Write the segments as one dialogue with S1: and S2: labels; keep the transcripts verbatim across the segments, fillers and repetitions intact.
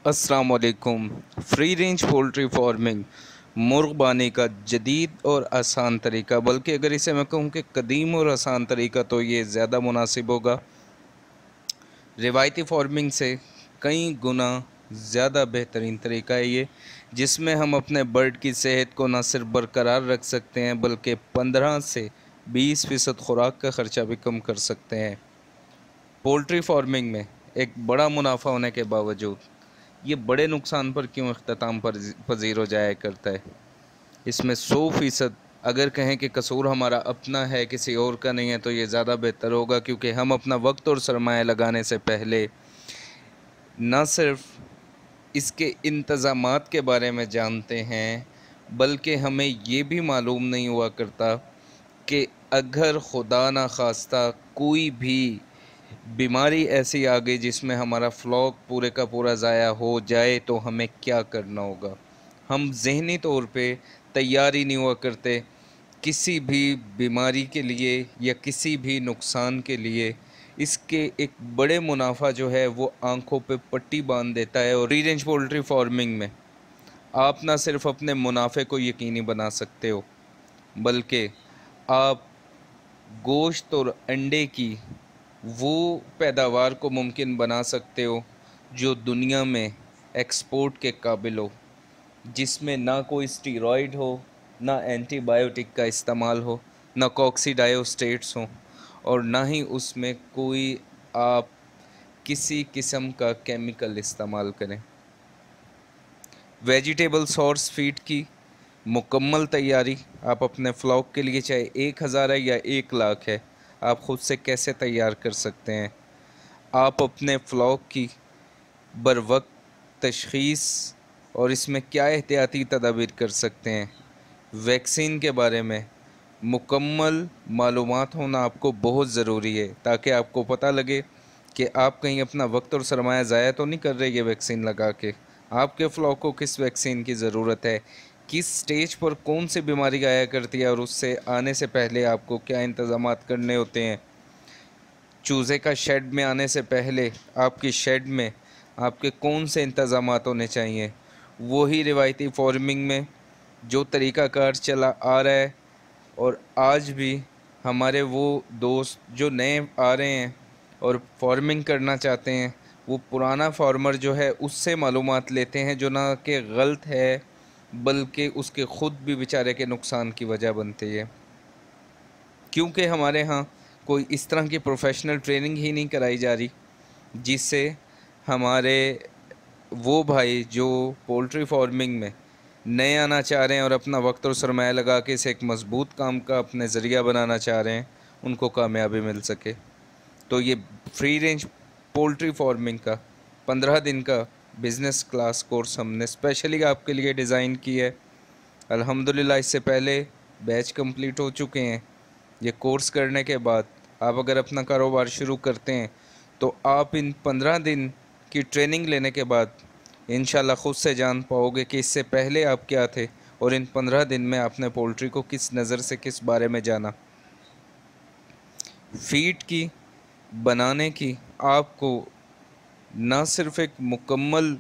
S1: अस्सलाम वालेकुम। Free range poultry farming मुर्ग बानी का जदीद और आसान तरीका, बल्कि अगर इसे मैं कहूँ कि कदीम और आसान तरीका तो ये ज़्यादा मुनासिब होगा। रिवायती फार्मिंग से कई गुना ज़्यादा बेहतरीन तरीका है ये, जिसमें हम अपने बर्ड की सेहत को न सिर्फ बरकरार रख सकते हैं बल्कि पंद्रह से बीस फ़ीसद खुराक का ख़र्चा भी कम कर सकते हैं। पोल्ट्री फार्मिंग में एक बड़ा मुनाफा होने के बावजूद ये बड़े नुकसान पर क्यों इख्तिताम पजीर हो जाया करता है। इसमें सौ फ़ीसद अगर कहें कि कसूर हमारा अपना है, किसी और का नहीं है, तो ये ज़्यादा बेहतर होगा, क्योंकि हम अपना वक्त और सरमाया लगाने से पहले न सिर्फ इसके इंतज़ामात के बारे में जानते हैं, बल्कि हमें ये भी मालूम नहीं हुआ करता कि अगर खुदा ना खास्ता कोई भी बीमारी ऐसी आ गई जिसमें हमारा फ्लॉक पूरे का पूरा ज़ाया हो जाए तो हमें क्या करना होगा। हम ज़हनी तौर पे तैयार ही नहीं हुआ करते किसी भी बीमारी के लिए या किसी भी नुकसान के लिए। इसके एक बड़े मुनाफा जो है वो आंखों पे पट्टी बांध देता है। और फ्री रेंज पोल्ट्री फार्मिंग में आप ना सिर्फ अपने मुनाफे को यकीनी बना सकते हो, बल्कि आप गोश्त और अंडे की वो पैदावार को मुमकिन बना सकते हो जो दुनिया में एक्सपोर्ट के काबिल हो, जिसमें ना कोई स्टीरॉयड हो, ना एंटीबायोटिक का इस्तेमाल हो, ना कॉक्सीडायोस्टेट्स हो, और ना ही उसमें कोई आप किसी किस्म का केमिकल इस्तेमाल करें। वेजिटेबल सोर्स फीड की मुकम्मल तैयारी आप अपने फ्लॉक के लिए, चाहे एक हज़ार है या एक लाख है, आप ख़ुद से कैसे तैयार कर सकते हैं। आप अपने फ्लॉक की बर वक्त तशख़ीस और इसमें क्या एहतियाती तदाबीर कर सकते हैं। वैक्सीन के बारे में मुकम्मल मालूमात होना आपको बहुत ज़रूरी है, ताकि आपको पता लगे कि आप कहीं अपना वक्त और सरमाया ज़ाया तो नहीं कर रहे ये वैक्सीन लगा के। आपके फ्लॉक को किस वैक्सीन की ज़रूरत है, किस स्टेज पर कौन सी बीमारी आया करती है, और उससे आने से पहले आपको क्या इंतज़ामात करने होते हैं। चूज़े का शेड में आने से पहले आपकी शेड में आपके कौन से इंतज़ामात होने चाहिए। वही रिवायती फार्मिंग में जो तरीक़ाकार चला आ रहा है, और आज भी हमारे वो दोस्त जो नए आ रहे हैं और फार्मिंग करना चाहते हैं, वो पुराना फार्मर जो है उससे मालूमात लेते हैं, जो ना कि गलत है बल्कि उसके ख़ुद भी बेचारे के नुकसान की वजह बनती है। क्योंकि हमारे यहाँ कोई इस तरह की प्रोफेशनल ट्रेनिंग ही नहीं कराई जा रही, जिससे हमारे वो भाई जो पोल्ट्री फार्मिंग में नए आना चाह रहे हैं और अपना वक्त और सरमाया लगा के इसे एक मज़बूत काम का अपने ज़रिया बनाना चाह रहे हैं, उनको कामयाबी मिल सके। तो ये फ्री रेंज पोल्ट्री फार्मिंग का पंद्रह दिन का बिज़नेस क्लास कोर्स हमने स्पेशली आपके लिए डिज़ाइन की है। अल्हम्दुलिल्लाह इससे पहले बैच कंप्लीट हो चुके हैं। ये कोर्स करने के बाद आप अगर अपना कारोबार शुरू करते हैं तो आप इन पंद्रह दिन की ट्रेनिंग लेने के बाद इंशाल्लाह ख़ुद से जान पाओगे कि इससे पहले आप क्या थे और इन पंद्रह दिन में आपने पोल्ट्री को किस नज़र से, किस बारे में जाना। फीड की बनाने की आपको ना सिर्फ एक मुकम्मल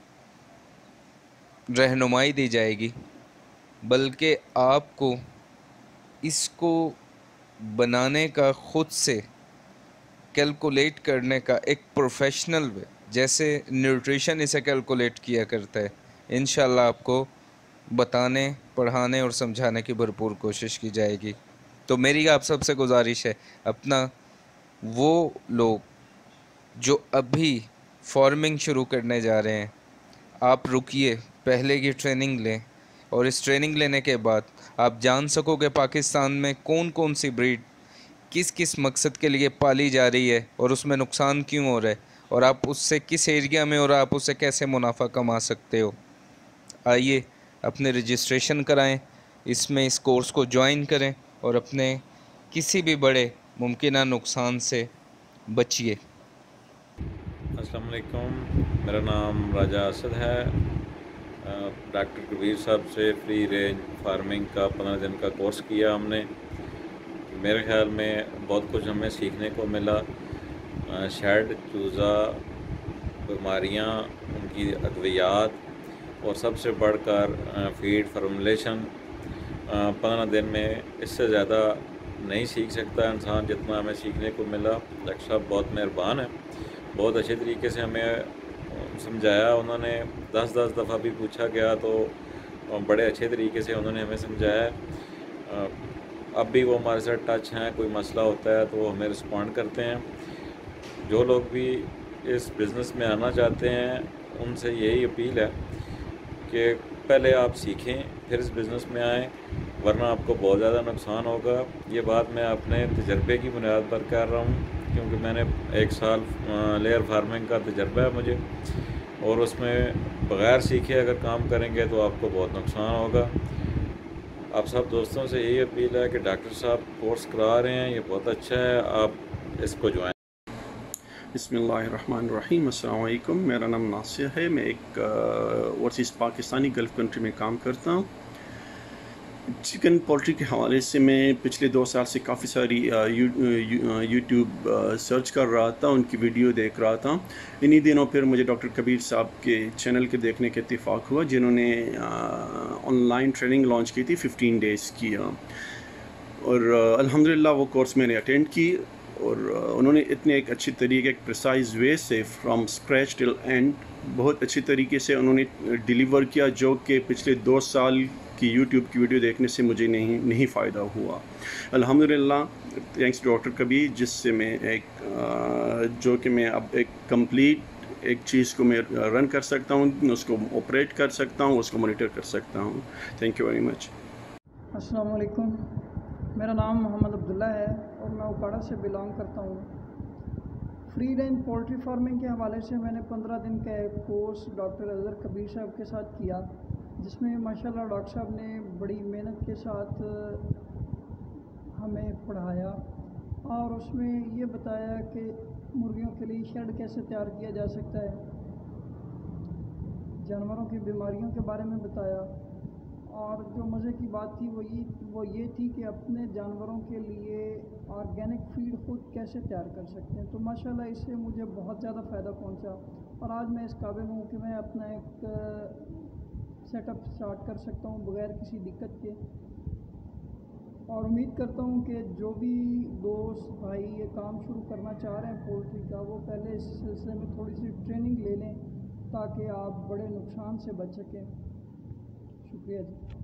S1: रहनुमाई दी जाएगी, बल्कि आपको इसको बनाने का ख़ुद से कैलकुलेट करने का एक प्रोफेशनल वे, जैसे न्यूट्रिशन इसे कैलकुलेट किया करता है, इंशाल्लाह आपको बताने, पढ़ाने और समझाने की भरपूर कोशिश की जाएगी। तो मेरी आप सबसे गुजारिश है, अपना वो लोग जो अभी फार्मिंग शुरू करने जा रहे हैं, आप रुकिए, पहले की ट्रेनिंग लें, और इस ट्रेनिंग लेने के बाद आप जान सकोगे पाकिस्तान में कौन कौन सी ब्रीड किस किस मकसद के लिए पाली जा रही है और उसमें नुकसान क्यों हो रहा है, और आप उससे किस एरिया में और आप उससे कैसे मुनाफा कमा सकते हो। आइए अपने रजिस्ट्रेशन कराएं, इसमें इस कोर्स को ज्वाइन करें और अपने किसी भी बड़े मुमकिन नुकसान से बचिए।
S2: अस्सलाम वालेकुम, मेरा नाम राजा असद है। डॉक्टर कबीर साहब से फ्री रेंज फार्मिंग का पंद्रह दिन का कोर्स किया हमने। मेरे ख्याल में बहुत कुछ हमें सीखने को मिला। शेड, चूज़ा, بیماریاں، ان کی ادویات اور سب سے بڑھ کر فیڈ فارمولیشن پندرہ دن میں اس سے زیادہ نہیں سیکھ سکتا انسان جتنا ہمیں سیکھنے کو ملا۔ ڈاکٹر صاحب بہت مہربان ہیں، بہت اچھے طریقے سے ہمیں سمجھایا، انہوں نے دس دس دفعہ بھی پوچھا گیا تو بڑے اچھے طریقے سے انہوں نے ہمیں سمجھایا۔ اب بھی وہ ہمارے ساتھ ٹچ ہیں، کوئی مسئلہ ہوتا ہے تو وہ ہمیں رسپونڈ کرتے ہیں۔ جو لوگ بھی اس بزنس میں آنا چاہتے ہیں ان سے یہی اپیل ہے کہ پہلے آپ سیکھیں پھر اس بزنس میں آئیں، ورنہ آپ کو بہت زیادہ نقصان ہوگا۔ یہ بات میں اپنے تجربے کی بنیاد پر کر رہا ہوں، کیونکہ میں نے ایک سال لیئر فارمنگ کا تجربہ ہے مجھے، اور اس میں بغیر سیکھے اگر کام کریں گے تو آپ کو بہت نقصان ہوگا۔ آپ سب دوستوں سے یہی اپیل ہے کہ ڈاکٹر صاحب کورس کرا رہے ہیں، یہ بہت اچھا ہے، آپ اس کو جوائن۔
S3: بسم اللہ الرحمن الرحیم۔ السلام علیکم، میرا نام ناصر ہے، میں ایک اوورسیز پاکستانی گلف کنٹری میں کام کرتا ہوں۔ چکن پولٹری کے حوالے سے میں پچھلے دو سال سے کافی ساری یوٹیوب سرچ کر رہا تھا، ان کی ویڈیو دیکھ رہا تھا۔ انہی دنوں پھر مجھے ڈاکٹر کبیر صاحب کے چینل کے دیکھنے کا اتفاق ہوا، جنہوں نے آن لائن ٹریننگ لانچ کی تھی ففٹین ڈیز کی، اور الحمدللہ وہ کورس میں نے اٹینڈ کی، اور انہوں نے اتنے ایک اچھی طریقے ایک پریسائز وے سے فرام اسکریچ ٹل اینڈ بہت اچھی طریقے سے انہوں نے ڈیلیور کیا، جو کہ پچھلے دو سال کی یوٹیوب کی ویڈیو دیکھنے سے مجھے نہیں نہیں فائدہ ہوا۔ الحمدللہ تھینکس ڈاکٹر کبیر، جس سے میں ایک جو کہ میں اب ایک کمپلیٹ ایک چیز کو میں رن کر سکتا ہوں، اس کو آپریٹ کر سکتا ہوں، اس کو مانیٹر کر سکتا ہوں۔ Thank you very much.
S4: السلام علیکم، میرا نام محمد عبداللہ ہے اور میں اوکاڑا سے بلانگ کرتا ہوں۔ فری رینج پولٹری فارمنگ کے حوالے سے میں نے پندرہ دن کا ایک کورس ڈاکٹر اظہر کبیر صاحب کے ساتھ کیا، جس میں ماشاءاللہ ڈاکٹر صاحب نے بڑی محنت کے ساتھ ہمیں پڑھایا، اور اس میں یہ بتایا کہ مرغیوں کے لیے شیڈ کیسے تیار کیا جا سکتا ہے، جانوروں کی بیماریوں کے بارے میں بتایا، اور جو مزے کی بات تھی وہ یہ وہ یہ تھی کہ اپنے جانوروں کے لیے آرگینک فیڈ خود کیسے تیار کر سکتے ہیں۔ تو ماشاءاللہ اس سے مجھے بہت زیادہ فائدہ پہنچا، اور آج میں اس قابل ہوں کہ میں اپنا ایک سیٹ اپ اسٹارٹ کر سکتا ہوں بغیر کسی دقت کے، اور امید کرتا ہوں کہ جو بھی دوست بھائی یہ کام شروع کرنا چاہ رہے ہیں پولٹری کا، وہ پہلے اس سلسلے میں تھوڑی سی ٹریننگ لے لیں تاکہ آپ بڑے نقصان سے بچ سکیں۔ شکریہ جی۔